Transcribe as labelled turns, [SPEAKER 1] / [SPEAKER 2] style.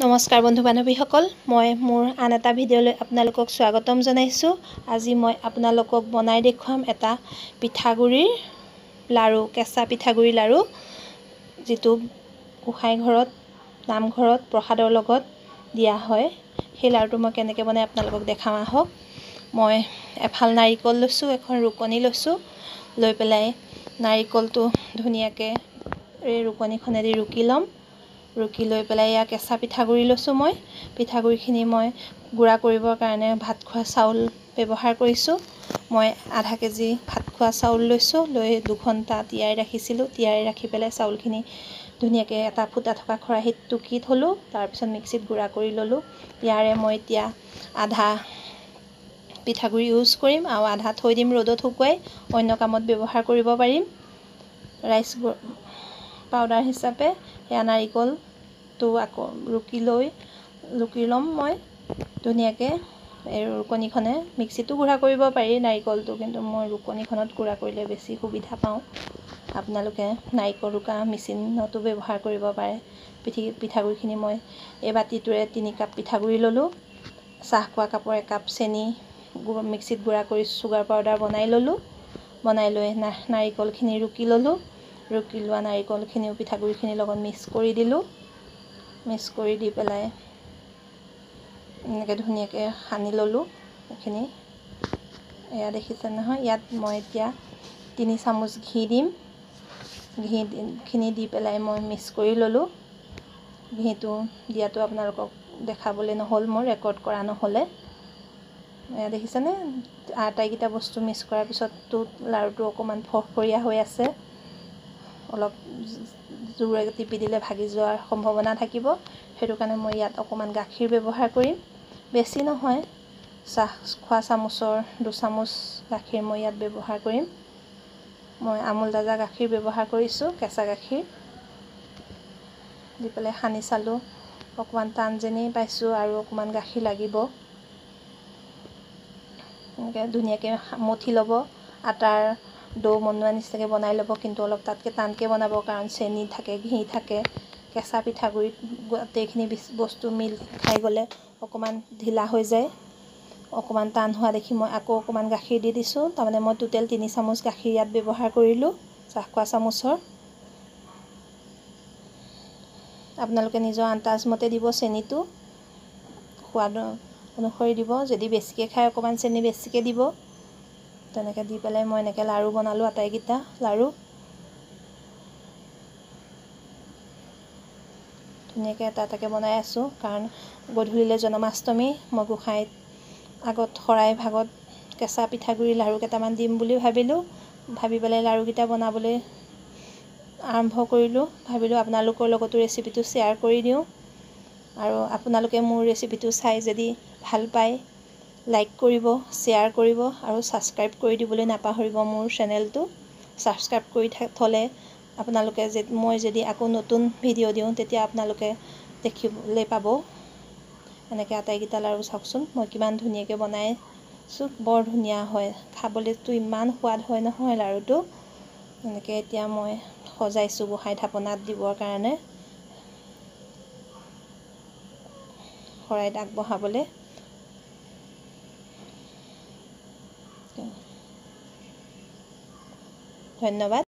[SPEAKER 1] নমস্কাৰ বন্ধু বান্ধৱীসকল, মই মোৰ আন এটা ভিডিঅ'লৈ আপোনালোকক স্বাগতম জনাইছোঁ। আজি মই আপোনালোকক বনাই দেখুৱাম এটা পিঠাগুড়িৰ লাড়ু, কেঁচা পিঠাগুড়িৰ লাড়ু, যিটো গোসাঁই ঘৰত, নামঘৰত প্ৰসাদৰ লগত দিয়া হয়। সেই লাড়ুটো মই কেনেকৈ বনাই আপোনালোকক দেখাওঁ আহক। মই এফাল নাৰিকল লৈছোঁ, এখন ৰুকনি লৈছোঁ। লৈ পেলাই নাৰিকলটো ধুনীয়াকৈ এই ৰুকনিখনেদি ৰুকি ল'ম। ৰুকি লৈ পেলাই এয়া কেঁচা পিঠাগুড়ি লৈছোঁ। মই পিঠাগুড়িখিনি মই গুড়া কৰিবৰ কাৰণে ভাত খোৱা চাউল ব্যৱহাৰ কৰিছোঁ। মই আধা কেজি ভাত খোৱা চাউল লৈছোঁ। লৈ 2 ঘণ্টা তিয়াই ৰাখিছিলোঁ। তিয়াই ৰাখি পেলাই চাউলখিনি ধুনীয়াকৈ এটা ফুটা থকা খৰাহীত টুকি থ'লোঁ। তাৰপিছত মিক্সিত গুড়া কৰি ল'লোঁ। ইয়াৰে মই এতিয়া আধা পিঠাগুড়ি ইউজ কৰিম আৰু আধা থৈ দিম ৰ'দত শুকুৱাই, অন্য কামত ব্যৱহাৰ কৰিব পাৰিম। ৰাইচ পাউডাৰ হিচাপে সেয়া নাৰিকলটো আকৌ ৰুকি ল'ম মই ধুনীয়াকৈ। এই ৰুকনিখনে, মিক্সিতো গুড়া কৰিব পাৰি নাৰিকলটো, কিন্তু মই ৰুকনিখনত গুড়া কৰিলে বেছি সুবিধা পাওঁ। আপোনালোকে নাৰিকল ৰুকা মেচিনতো ব্যৱহাৰ কৰিব পাৰে। পিঠাগুড়িখিনি মই এই বাতিটোৰে 3 কাপ পিঠাগুড়ি ল'লোঁ। চাহ খোৱা কাপৰ 1 কাপ চেনি মিক্সিত গুড়া কৰি চুগাৰ পাউডাৰ বনাই ল'লোঁ। বনাই লৈ নাৰিকলখিনি ৰুকি ল'লোঁ। ৰুকি লোৱা নাৰিকলখিনিও পিঠাগুড়িখিনিৰ লগত মিক্স কৰি দিলোঁ। মিক্স কৰি দি পেলাই এনেকৈ ধুনীয়াকৈ সানি ল'লোঁ। এইখিনি এয়া দেখিছে নহয়। ইয়াত মই এতিয়া 3 চামুচ ঘি দিম। ঘিখিনি দি পেলাই মই মিক্স কৰি ল'লোঁ। ঘিটো দিয়াটো আপোনালোকক দেখাবলৈ নহ'ল, মোৰ ৰেকৰ্ড কৰা নহ'লে। এয়া দেখিছেনে, আটাইকেইটা বস্তু মিক্স কৰাৰ পিছততো লাড়ুটো অকণমান ফৰফৰীয়া হৈ আছে। অলপ জোৰেৰে টিপি দিলে ভাগি যোৱাৰ সম্ভাৱনা থাকিব। সেইটো কাৰণে মই ইয়াত অকণমান গাখীৰ ব্যৱহাৰ কৰিম, বেছি নহয়। চাহ খোৱা চামুচৰ 2 চামুচ গাখীৰ মই ইয়াত ব্যৱহাৰ কৰিম। মই আমুল তাজা গাখীৰ ব্যৱহাৰ কৰিছোঁ, কেঁচা গাখীৰ দি পেলাই সানি চালোঁ। অকণমান টান যেনি পাইছোঁ আৰু অকণমান গাখীৰ লাগিব। এনেকৈ ধুনীয়াকৈ মঠি ল'ব। আটাৰ ডো বনোৱা নিচিনাকৈ বনাই ল'ব, কিন্তু অলপ তাতকৈ টানকৈ বনাব, কাৰণ চেনি থাকে, ঘি থাকে। কেঁচা পিঠাগুড়িত গোটেইখিনি বস্তু মিল খাই গ'লে অকণমান ঢিলা হৈ যায়। অকণমান টান হোৱা দেখি মই আকৌ অকণমান গাখীৰ দি দিছোঁ। তাৰমানে মই টোটেল 3 চামুচ গাখীৰ ইয়াত ব্যৱহাৰ কৰিলোঁ, চাহ খোৱা চামুচৰ। আপোনালোকে নিজৰ আন্দাজমতে দিব চেনিটো, সোৱাদ অনুসৰি দিব। যদি বেছিকৈ খায় অকণমান চেনি বেছিকৈ দিব। তেনেকৈ দি পেলাই মই এনেকৈ লাড়ু বনালোঁ, আটাইকেইটা লাড়ু ধুনীয়াকৈ এটা এটাকৈ বনাই আছোঁ। কাৰণ গধূলিলৈ জন্মাষ্টমী, মই গোসাঁইত আগত শৰাই ভাগত কেঁচা পিঠাগুড়ি লাড়ু কেইটামান দিম বুলি ভাবিলোঁ। ভাবি পেলাই লাড়ুকেইটা বনাবলৈ আৰম্ভ কৰিলোঁ। ভাবিলোঁ আপোনালোকৰ লগতো ৰেচিপিটো শ্বেয়াৰ কৰি দিওঁ। আৰু আপোনালোকে মোৰ ৰেচিপিটো চাই যদি ভাল পায়, লাইক কৰিব, শ্বেয়াৰ কৰিব আৰু ছাবস্ক্ৰাইব কৰি দিবলৈ নাপাহৰিব। মোৰ চেনেলটো ছাবস্ক্ৰাইব কৰি থ'লে আপোনালোকে মই যদি আকৌ নতুন ভিডিঅ' দিওঁ, তেতিয়া আপোনালোকে দেখিবলৈ পাব। এনেকৈ আটাইকেইটা লাড়ু চাওকচোন মই কিমান ধুনীয়াকৈ বনাইছোঁ। বৰ ধুনীয়া হয়, খাবলৈতো ইমান সোৱাদ হয় নহয় লাড়ুটো। এনেকৈ এতিয়া মই সজাইছোঁ গোসাঁই থাপনাত দিবৰ কাৰণে, শৰাইত আগবঢ়াবলৈ। ধন্যবাদ।